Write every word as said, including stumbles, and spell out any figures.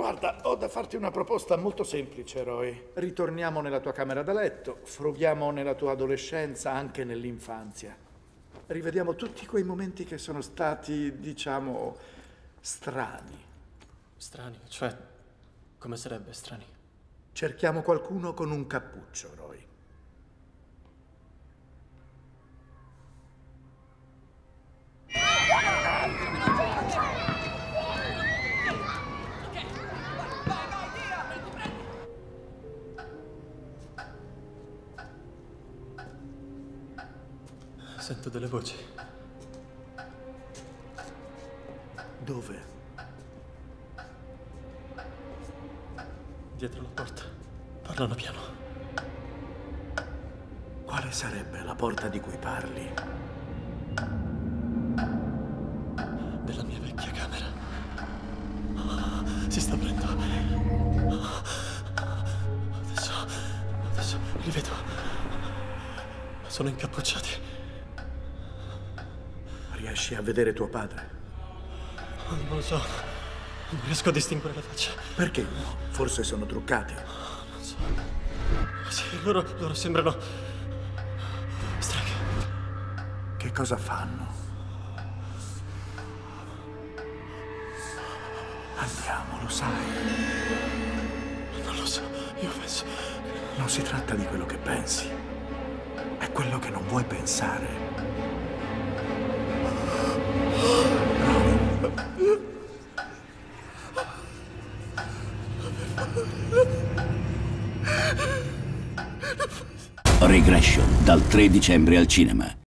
Guarda, ho da farti una proposta molto semplice, Roy. Ritorniamo nella tua camera da letto, frughiamo nella tua adolescenza, anche nell'infanzia. Rivediamo tutti quei momenti che sono stati, diciamo, strani. Strani? Cioè, come sarebbe strani? Cerchiamo qualcuno con un cappuccio, Roy. Sento delle voci. Dove? Dietro la porta. Parlano piano. Quale sarebbe la porta di cui parli? Della mia vecchia camera. Si sta aprendo. Adesso... Adesso li vedo. Sono incappucciati. Riesci a vedere tuo padre? Non lo so. Non riesco a distinguere la faccia. Perché no? Forse sono truccati. Non so. Sì, loro, loro sembrano... streghe. Che cosa fanno? Andiamo, lo sai. Non lo so. Io penso... Non si tratta di quello che pensi. È quello che non vuoi pensare. Regression dal tre dicembre al cinema.